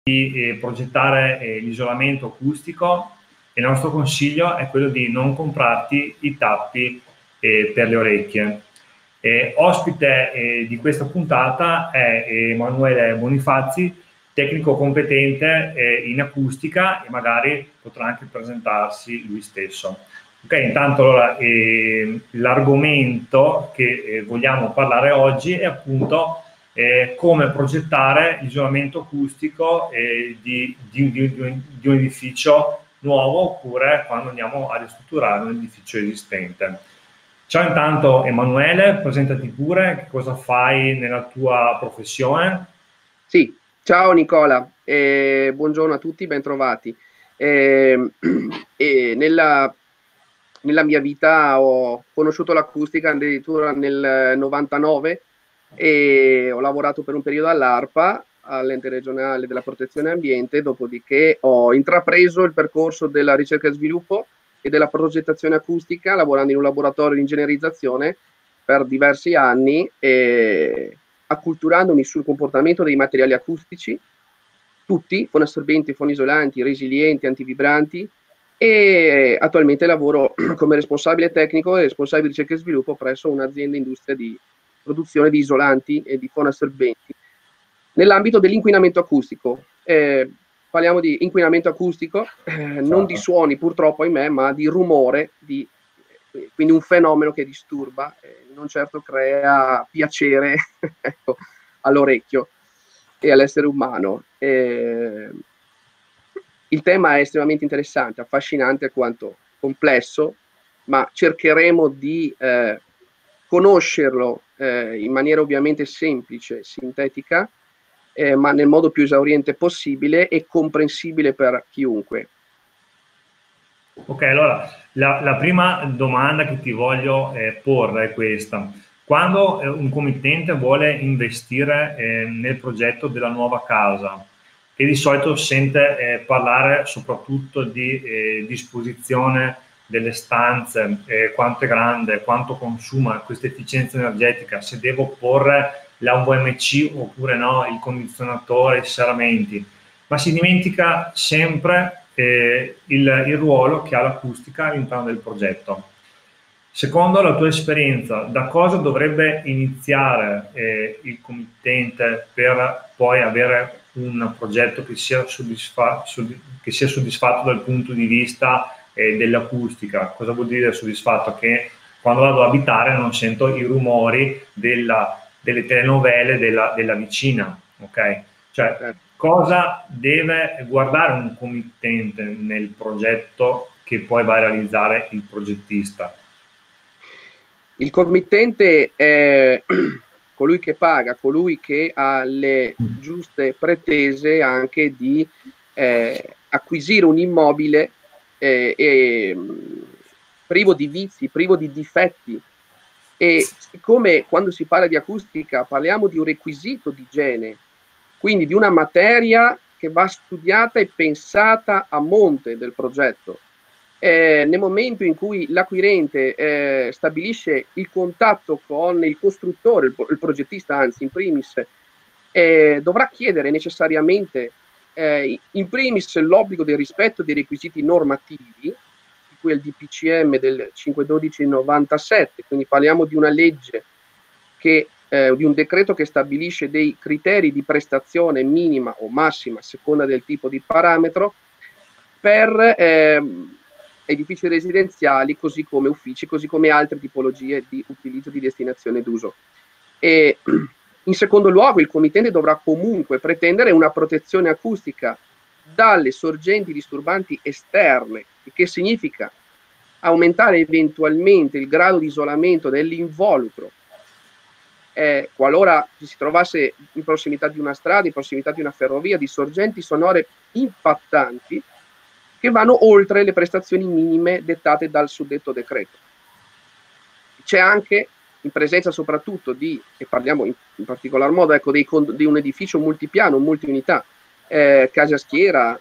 di progettare l'isolamento acustico, il nostro consiglio è quello di non comprarti i tappi per le orecchie. Ospite di questa puntata è Emanuele Bonifazzi, tecnico competente in acustica, e magari potrà anche presentarsi lui stesso. Ok, intanto allora, l'argomento che vogliamo parlare oggi è appunto come progettare l'isolamento acustico di un edificio nuovo, oppure quando andiamo a ristrutturare un edificio esistente. Ciao intanto Emanuele, presentati pure, che cosa fai nella tua professione? Sì, ciao Nicola, buongiorno a tutti, bentrovati. Nella mia vita ho conosciuto l'acustica addirittura nel 99 e ho lavorato per un periodo all'ARPA, all'ente regionale della protezione ambiente, dopodiché ho intrapreso il percorso della ricerca e sviluppo e della progettazione acustica, lavorando in un laboratorio di ingegnerizzazione per diversi anni, acculturandomi sul comportamento dei materiali acustici, tutti, fonoassorbenti, fonoisolanti, resilienti, antivibranti, e attualmente lavoro come responsabile tecnico e responsabile di ricerca e sviluppo presso un'azienda industria di produzione di isolanti e di fonoassorbenti nell'ambito dell'inquinamento acustico. Parliamo di inquinamento acustico, non di suoni purtroppo, ahimè, ma di rumore, quindi un fenomeno che disturba, non certo crea piacere ecco, all'orecchio e all'essere umano. Il tema è estremamente interessante, affascinante quanto complesso, ma cercheremo di conoscerlo in maniera ovviamente semplice, sintetica, ma nel modo più esauriente possibile e comprensibile per chiunque. Ok, allora la prima domanda che ti voglio porre è questa. Quando un committente vuole investire nel progetto della nuova casa, che di solito sente parlare soprattutto di disposizione delle stanze, quanto è grande, quanto consuma, questa efficienza energetica, se devo porre la UVMC oppure no, il condizionatore, i serramenti, ma si dimentica sempre il ruolo che ha l'acustica all'interno del progetto. Secondo la tua esperienza, da cosa dovrebbe iniziare il committente per poi avere un progetto che sia soddisfatto dal punto di vista dell'acustica? Cosa vuol dire soddisfatto? Che quando vado ad abitare non sento i rumori delle telenovele della vicina, ok? Cioè, cosa deve guardare un committente nel progetto che poi va a realizzare il progettista? Il committente è colui che paga, colui che ha le giuste pretese anche di acquisire un immobile privo di vizi, privo di difetti. E siccome quando si parla di acustica parliamo di un requisito di igiene, quindi di una materia che va studiata e pensata a monte del progetto, nel momento in cui l'acquirente stabilisce il contatto con il costruttore, il progettista anzi in primis, dovrà chiedere necessariamente in primis l'obbligo del rispetto dei requisiti normativi, di cui è il DPCM del 5/12/97, quindi parliamo di una legge che di un decreto che stabilisce dei criteri di prestazione minima o massima a seconda del tipo di parametro per edifici residenziali, così come uffici, così come altre tipologie di utilizzo, di destinazione d'uso. E in secondo luogo il committente dovrà comunque pretendere una protezione acustica dalle sorgenti disturbanti esterne, il che significa aumentare eventualmente il grado di isolamento dell'involucro qualora ci si trovasse in prossimità di una strada, in prossimità di una ferrovia, di sorgenti sonore impattanti che vanno oltre le prestazioni minime dettate dal suddetto decreto. C'è anche, in presenza soprattutto di, e parliamo in particolar modo ecco, di un edificio multipiano, multiunità, case a schiera,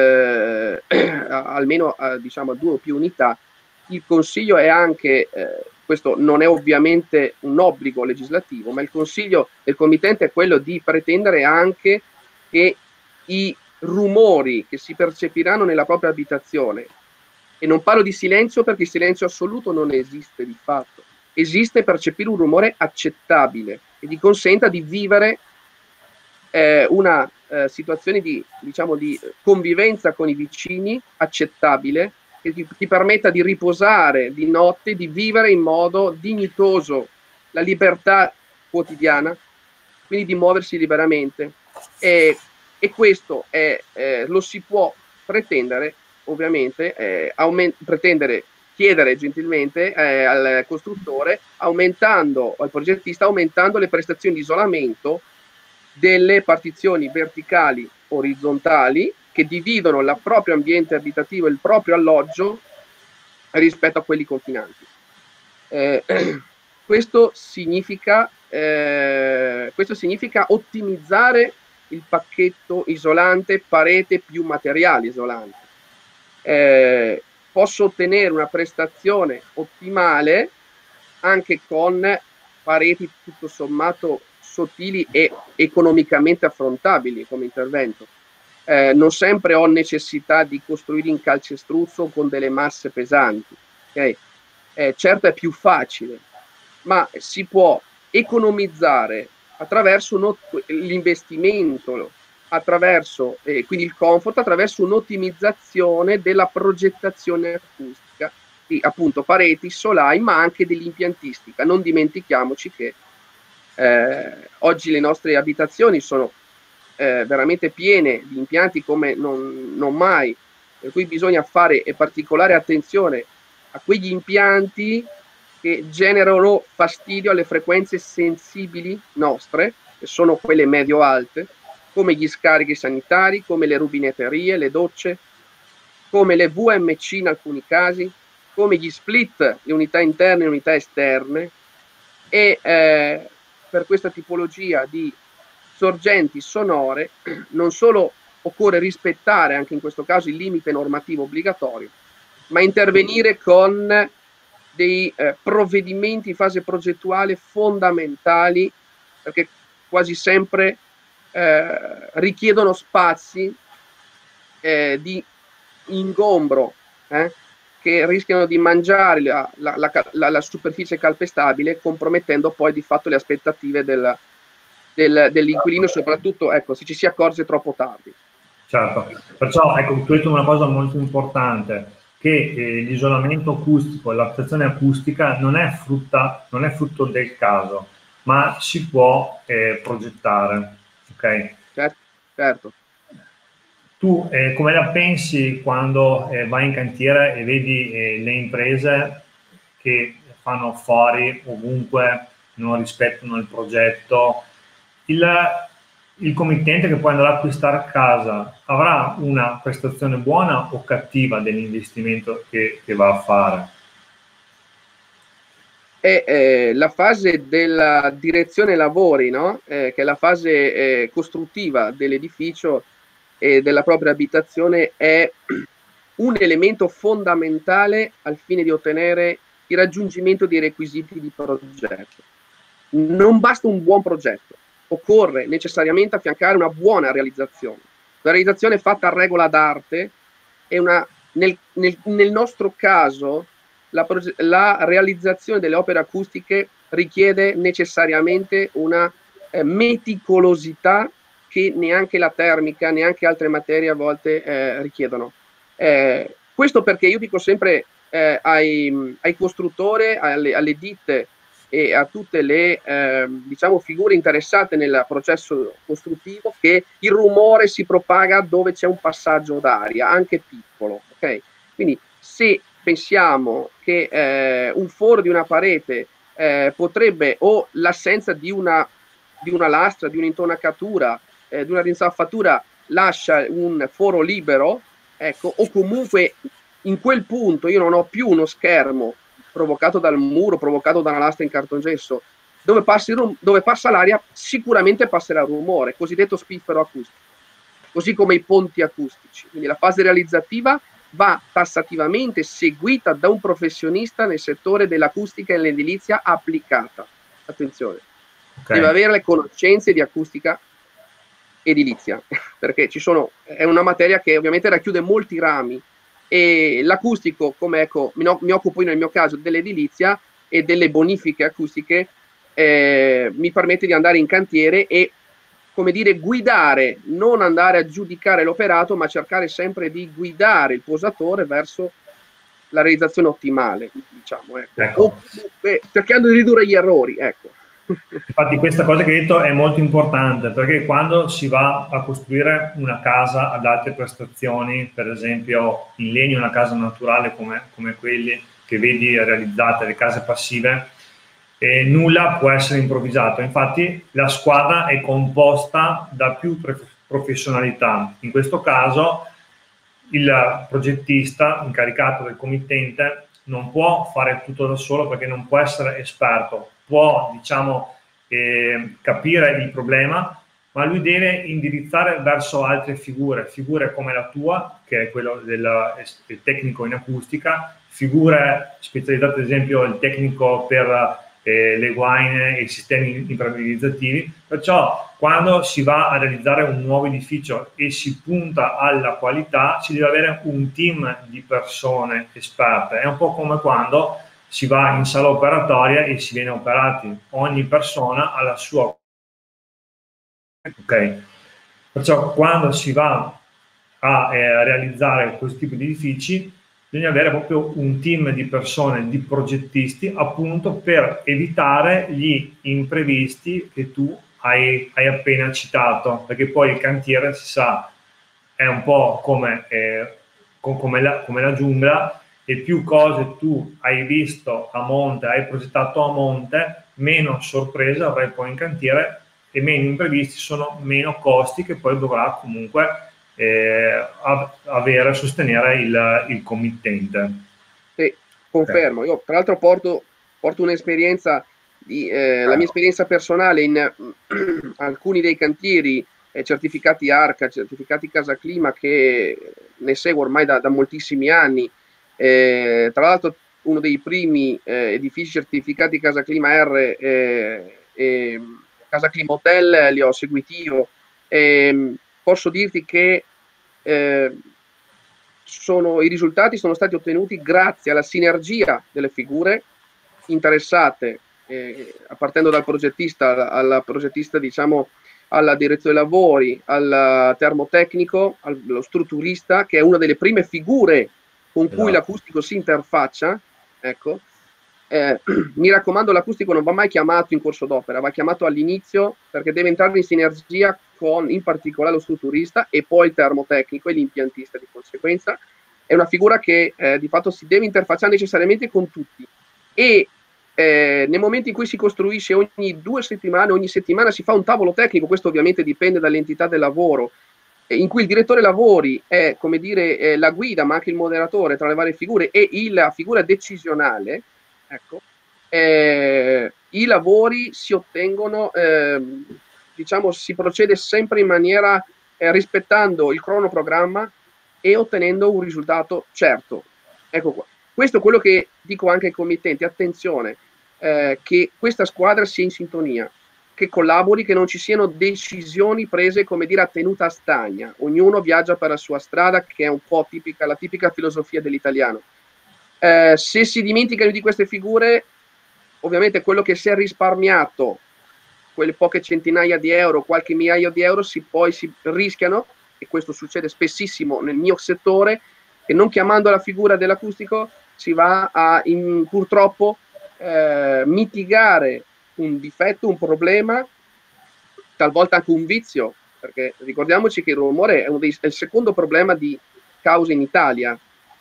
almeno diciamo a 2 o più unità, il consiglio è anche, questo non è ovviamente un obbligo legislativo, ma il consiglio del committente è quello di pretendere anche che i rumori che si percepiranno nella propria abitazione, e non parlo di silenzio perché il silenzio assoluto non esiste di fatto, esiste percepire un rumore accettabile che ti consenta di vivere una situazione di, diciamo, di convivenza con i vicini accettabile, che ti permetta di riposare di notte, di vivere in modo dignitoso la libertà quotidiana, quindi di muoversi liberamente. E questo lo si può pretendere, ovviamente, chiedere gentilmente al costruttore, al progettista, aumentando le prestazioni di isolamento delle partizioni verticali orizzontali che dividono il proprio ambiente abitativo e il proprio alloggio rispetto a quelli confinanti. Questo significa ottimizzare il pacchetto isolante parete più materiali isolanti. Posso ottenere una prestazione ottimale anche con pareti tutto sommato sottili e economicamente affrontabili come intervento. Non sempre ho necessità di costruire in calcestruzzo con delle masse pesanti. Okay? Certo è più facile, ma si può economizzare attraverso l'investimento, attraverso quindi il comfort, attraverso un'ottimizzazione della progettazione acustica di appunto pareti, solai, ma anche dell'impiantistica. Non dimentichiamoci che oggi le nostre abitazioni sono veramente piene di impianti come non mai, per cui bisogna fare particolare attenzione a quegli impianti che generano fastidio alle frequenze sensibili nostre, che sono quelle medio-alte, come gli scarichi sanitari, come le rubinetterie, le docce, come le VMC in alcuni casi, come gli split, le unità interne e unità esterne, e per questa tipologia di sorgenti sonore non solo occorre rispettare anche in questo caso il limite normativo obbligatorio, ma intervenire con dei provvedimenti in fase progettuale fondamentali, perché quasi sempre richiedono spazi di ingombro che rischiano di mangiare la superficie calpestabile, compromettendo poi di fatto le aspettative dell'inquilino, soprattutto se ci si accorge troppo tardi. Certo, perciò ecco, tu hai detto una cosa molto importante, che l'isolamento acustico e la protezione acustica non è frutto del caso, ma si può progettare. Ok? Certo. Tu come la pensi quando vai in cantiere e vedi le imprese che fanno fuori ovunque, non rispettano il progetto? Il committente che poi andrà a acquistare casa avrà una prestazione buona o cattiva dell'investimento che va a fare? La fase della direzione lavori, no? Che è la fase costruttiva dell'edificio e della propria abitazione, è un elemento fondamentale al fine di ottenere il raggiungimento dei requisiti di progetto. Non basta un buon progetto, occorre necessariamente affiancare una buona realizzazione. La realizzazione fatta a regola d'arte è nel nostro caso la realizzazione delle opere acustiche richiede necessariamente una meticolosità che neanche la termica, neanche altre materie a volte richiedono. Questo perché io dico sempre ai costruttori, alle ditte e a tutte le diciamo figure interessate nel processo costruttivo, che il rumore si propaga dove c'è un passaggio d'aria, anche piccolo. Okay? Quindi se pensiamo che un foro di una parete potrebbe, o l'assenza di una lastra, di un'intonacatura, di una rinzaffatura lascia un foro libero, ecco, o comunque in quel punto io non ho più uno schermo provocato dal muro, provocato da una lastra in cartongesso, dove passa l'aria sicuramente passerà il rumore, cosiddetto spiffero acustico, così come i ponti acustici. Quindi la fase realizzativa va tassativamente seguita da un professionista nel settore dell'acustica e dell'edilizia applicata. Attenzione, deve avere le conoscenze di acustica edilizia, perché è una materia che ovviamente racchiude molti rami, e l'acustico, come ecco, mi occupo io nel mio caso dell'edilizia e delle bonifiche acustiche, mi permette di andare in cantiere e, come dire, guidare, non andare a giudicare l'operato, ma cercare sempre di guidare il posatore verso la realizzazione ottimale, diciamo, ecco. O comunque cercando di ridurre gli errori, ecco. Infatti questa cosa che hai detto è molto importante, perché quando si va a costruire una casa ad alte prestazioni, per esempio in legno, una casa naturale come quelli che vedi realizzate, le case passive, nulla può essere improvvisato. Infatti la squadra è composta da più professionalità. In questo caso il progettista incaricato del committente non può fare tutto da solo, perché non può essere esperto, può, diciamo, capire il problema, ma lui deve indirizzare verso altre figure come la tua, che è quello del tecnico in acustica, figure specializzate, ad esempio il tecnico per le guaine e i sistemi impermeabilizzativi. Perciò quando si va a realizzare un nuovo edificio e si punta alla qualità, si deve avere un team di persone esperte. È un po' come quando si va in sala operatoria e si viene operati, ogni persona ha la sua. Ok, perciò quando si va a realizzare questo tipo di edifici bisogna avere proprio un team di persone, di progettisti, appunto per evitare gli imprevisti che tu hai appena citato, perché poi il cantiere, si sa, è un po' come la giungla, e più cose tu hai visto a monte, hai progettato a monte, meno sorprese avrai poi in cantiere e meno imprevisti, sono meno costi che poi dovrà comunque sostenere il committente. Sì, confermo. Io tra l'altro porto un'esperienza, la mia esperienza personale in alcuni dei cantieri certificati ARCA, certificati Casa Clima, che ne seguo ormai da moltissimi anni. Tra l'altro uno dei primi edifici certificati Casa Clima R, Casa Clima Hotel, li ho seguiti io. Posso dirti che i risultati sono stati ottenuti grazie alla sinergia delle figure interessate, partendo dal progettista alla progettista, diciamo, alla direzione dei lavori, al termotecnico, allo strutturista, che è una delle prime figure con cui l'acustico si interfaccia. Ecco. Mi raccomando, l'acustico non va mai chiamato in corso d'opera, va chiamato all'inizio, perché deve entrare in sinergia con, in particolare, lo strutturista e poi il termotecnico e l'impiantista. Di conseguenza è una figura che di fatto si deve interfacciare necessariamente con tutti, e nel momento in cui si costruisce ogni 2 settimane, ogni settimana si fa un tavolo tecnico. Questo ovviamente dipende dall'entità del lavoro, in cui il direttore lavori è, come dire, la guida, ma anche il moderatore tra le varie figure e la figura decisionale. Ecco, i lavori si ottengono, diciamo, si procede sempre in maniera rispettando il cronoprogramma e ottenendo un risultato certo. Ecco qua. Questo è quello che dico anche ai committenti: attenzione, che questa squadra sia in sintonia, che collabori, che non ci siano decisioni prese, come dire, a tenuta a stagna. Ognuno viaggia per la sua strada, che è un po' la tipica filosofia dell'italiano. Se si dimenticano di queste figure, ovviamente quello che si è risparmiato, quelle poche centinaia di euro, qualche migliaio di euro, poi si rischiano, e questo succede spessissimo nel mio settore, che non chiamando la figura dell'acustico si va a purtroppo mitigare un difetto, un problema, talvolta anche un vizio, perché ricordiamoci che il rumore è il secondo problema di causa in Italia.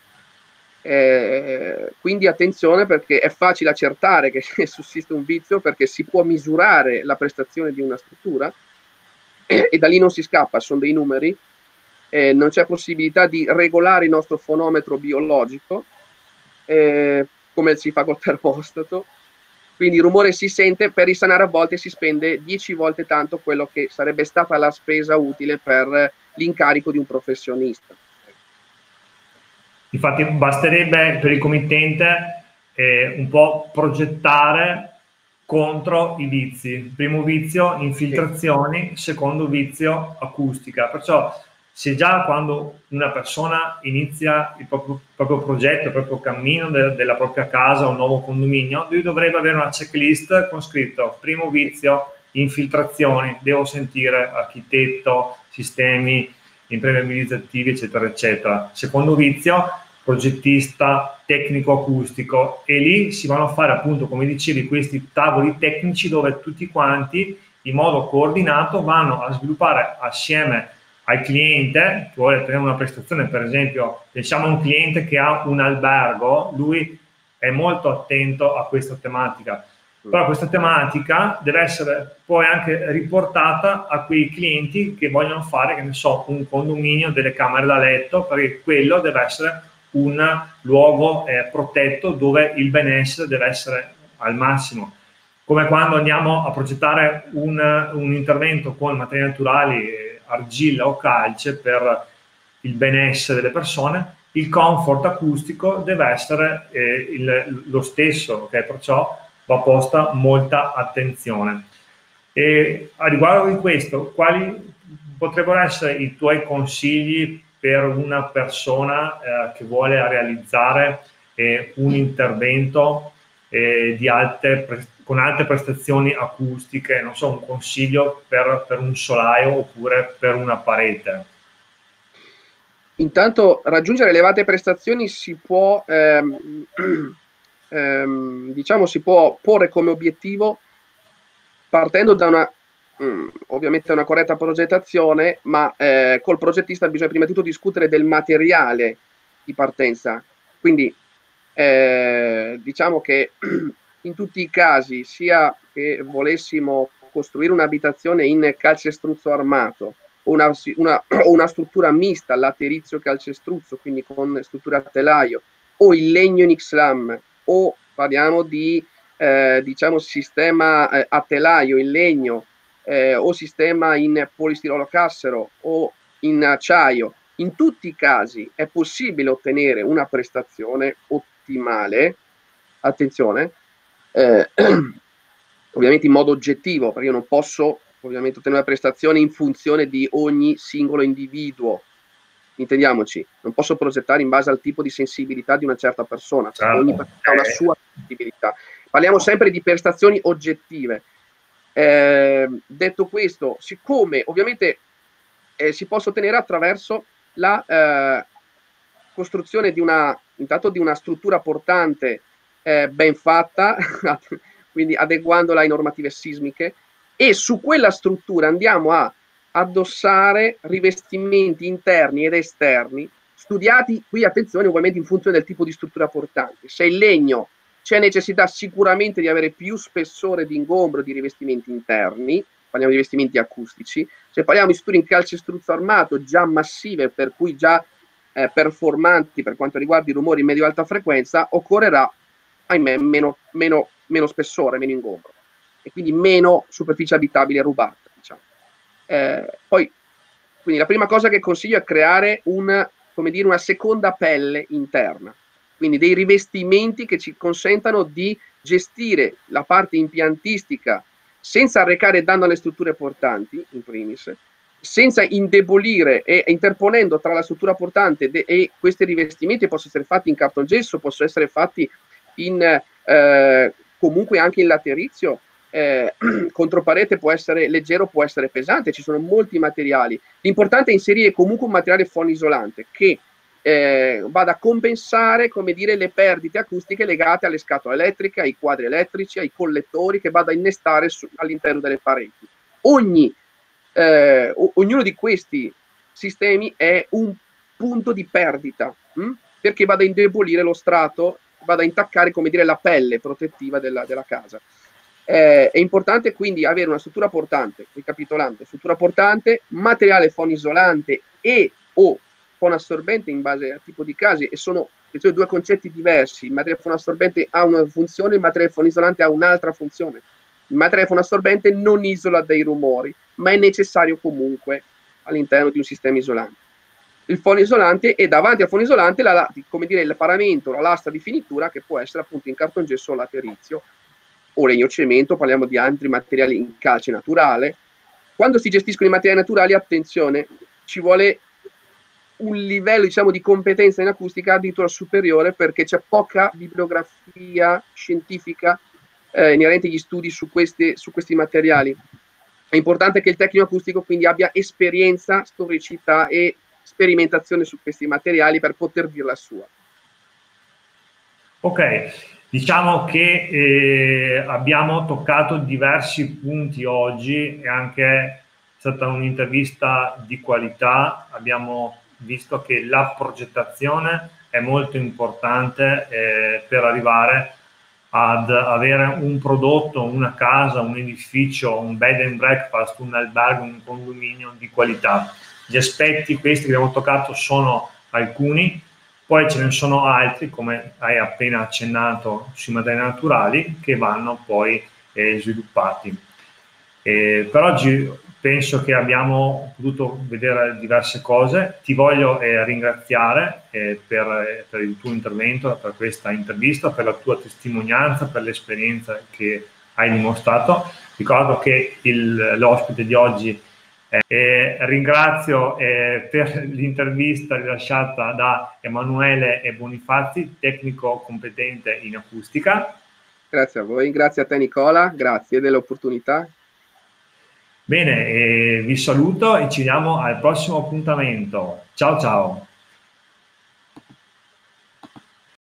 Quindi attenzione, perché è facile accertare che sussiste un vizio, perché si può misurare la prestazione di una struttura e da lì non si scappa, sono dei numeri, non c'è possibilità di regolare il nostro fonometro biologico come si fa col termostato. Quindi il rumore si sente, per risanare a volte si spende 10 volte tanto quello che sarebbe stata la spesa utile per l'incarico di un professionista. Infatti basterebbe per il committente un po' progettare contro i vizi. Primo vizio, infiltrazioni, secondo vizio, acustica. Perciò se già quando una persona inizia il proprio progetto, il proprio cammino della propria casa o un nuovo condominio, lui dovrebbe avere una checklist con scritto primo vizio, infiltrazioni, devo sentire architetto, sistemi impermeabilizzativi, eccetera, eccetera. Secondo vizio, progettista tecnico acustico, e lì si vanno a fare, appunto, come dicevi, questi tavoli tecnici dove tutti quanti in modo coordinato vanno a sviluppare assieme al cliente che vuole tenere una prestazione. Per esempio, pensiamo a un cliente che ha un albergo, lui è molto attento a questa tematica, però questa tematica deve essere poi anche riportata a quei clienti che vogliono fare, che ne so, un condominio delle camere da letto, perché quello deve essere un luogo protetto dove il benessere deve essere al massimo. Come quando andiamo a progettare un intervento con materiali naturali, argilla o calce, per il benessere delle persone, il comfort acustico deve essere lo stesso, okay? Perciò va posta molta attenzione. E a riguardo di questo, quali potrebbero essere i tuoi consigli per una persona che vuole realizzare un intervento con alte prestazioni acustiche, non so, un consiglio per un solaio oppure per una parete? Intanto raggiungere elevate prestazioni si può, diciamo, si può porre come obiettivo partendo da una, ovviamente una corretta progettazione, ma col progettista bisogna prima di tutto discutere del materiale di partenza. Quindi diciamo che in tutti i casi, sia che volessimo costruire un'abitazione in calcestruzzo armato, una struttura mista, laterizio calcestruzzo, quindi con struttura a telaio, o il legno in X-Lam, o parliamo di diciamo sistema a telaio in legno, o sistema in polistirolo cassero o in acciaio. In tutti i casi è possibile ottenere una prestazione ottimale, attenzione, ovviamente in modo oggettivo, perché io non posso ovviamente ottenere una prestazione in funzione di ogni singolo individuo, intendiamoci, non posso progettare in base al tipo di sensibilità di una certa persona, perché ogni persona ha una sua sensibilità. Parliamo sempre di prestazioni oggettive. Detto questo, siccome ovviamente si possa ottenere attraverso la costruzione di intanto di una struttura portante ben fatta, quindi adeguandola ai normative sismiche, e su quella struttura andiamo a addossare rivestimenti interni ed esterni, studiati qui, attenzione, ovviamente in funzione del tipo di struttura portante. Se il legno, c'è necessità sicuramente di avere più spessore di ingombro di rivestimenti interni, parliamo di rivestimenti acustici. Se parliamo di strutture in calcestruzzo armato già massive, per cui già performanti per quanto riguarda i rumori in medio-alta frequenza, occorrerà, ahimè, meno spessore, meno ingombro, e quindi meno superficie abitabile rubata, diciamo. Poi, quindi la prima cosa che consiglio è creare una seconda pelle interna, quindi dei rivestimenti che ci consentano di gestire la parte impiantistica senza arrecare danno alle strutture portanti, in primis, senza indebolire e interponendo tra la struttura portante e questi rivestimenti possono essere fatti in cartongesso, possono essere fatti in comunque anche in laterizio, controparete può essere leggero, può essere pesante, ci sono molti materiali. L'importante è inserire comunque un materiale fonoisolante che vada a compensare, come dire, le perdite acustiche legate alle scatole elettriche, ai quadri elettrici, ai collettori, che vada a innestare all'interno delle pareti. Ognuno di questi sistemi è un punto di perdita, perché vada a indebolire lo strato, vada a intaccare, come dire, la pelle protettiva della casa. È importante quindi avere una struttura portante, ricapitolando, struttura portante, materiale fonoisolante e o fonoassorbente in base al tipo di casi, e sono due concetti diversi. Il materiale fonoassorbente ha una funzione, il materiale fonoisolante ha un'altra funzione. Il materiale fonoassorbente non isola dai rumori, ma è necessario comunque all'interno di un sistema isolante. Il fonoisolante, e davanti al fonoisolante come dire, il paramento, la lastra di finitura, che può essere appunto in cartongesso o laterizio, o legno cemento, parliamo di altri materiali in calce naturale. Quando si gestiscono i materiali naturali, attenzione, ci vuole un livello, diciamo, di competenza in acustica addirittura superiore, perché c'è poca bibliografia scientifica inerente agli studi su questi materiali. È importante che il tecnico acustico quindi abbia esperienza, storicità e sperimentazione su questi materiali per poter dire la sua. Ok, diciamo che abbiamo toccato diversi punti oggi, e anche è stata un'intervista di qualità. Abbiamo visto che la progettazione è molto importante per arrivare ad avere un prodotto, una casa, un edificio, un bed and breakfast, un albergo, un condominio di qualità. Gli aspetti questi che abbiamo toccato sono alcuni, poi ce ne sono altri, come hai appena accennato, sui materiali naturali, che vanno poi sviluppati. Per oggi penso che abbiamo potuto vedere diverse cose. Ti voglio ringraziare per il tuo intervento, per questa intervista, per la tua testimonianza, per l'esperienza che hai dimostrato. Ricordo che l'ospite di oggi ringrazio per l'intervista rilasciata da Emanuele Bonifazzi, tecnico competente in acustica. Grazie a voi, grazie a te Nicola, grazie dell'opportunità. Bene, vi saluto e ci vediamo al prossimo appuntamento. Ciao ciao!